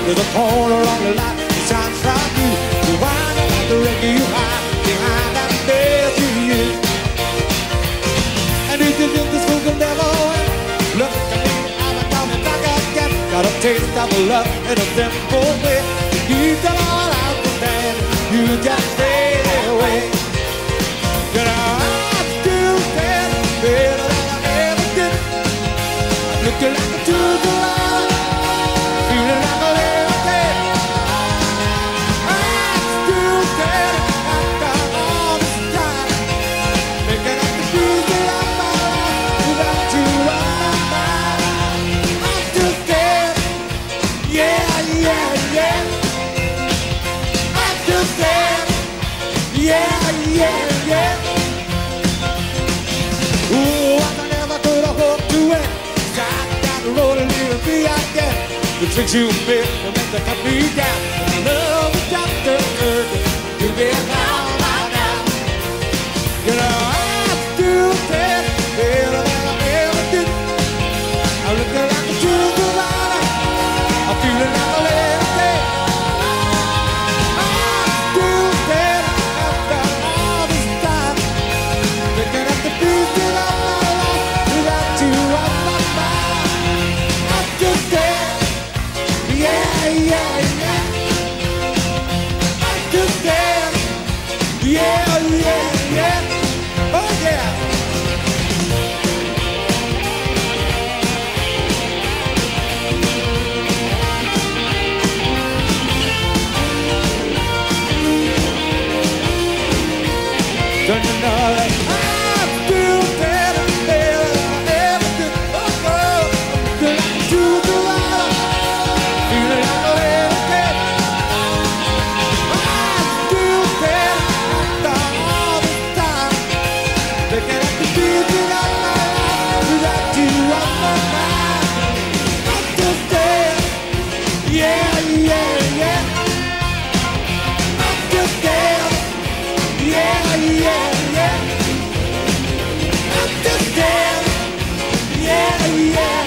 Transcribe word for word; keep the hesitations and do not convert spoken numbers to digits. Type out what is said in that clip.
There's a corner on the light that shines from you. The wine and the reggae you hide behind that veil to you. And if you think this fool can never win, look at me, I'm a coming back again. Got a taste of love in a simple way. You come all out from there, you just fade away. You know I'm still there, better than I ever did. I'm looking like a true light, feeling like a little kid. I'm still there after all this time, making up the beauty of my life without you on my mind. I'm still there, yeah, yeah, yeah. I'm still there, yeah, yeah, yeah. Ooh, I never could have hoped to win. Shot down the road and leave me again. The tricks you made will make the cut me down. And I love the doctor, you be down by now. You know I'm still there, better than I ever did. I'm looking like a true survivor, I'm feeling like a little kid. I'm still there after all this time, picking up the pieces of my life without you on my mind. I'm still there, yeah, yeah, yeah. I'm still there, yeah, yeah, yeah. Oh yeah. Don't you know that I'm still there, better than I ever did. Oh, girl, I'm feeling like a true survivor, feeling like a little kid. I'm still there after all this time, picking up the pieces of my life without you on my mind. I'm still there, yeah, yeah, yeah. I'm still there, yeah, yeah, yeah. I'm just there, yeah, yeah.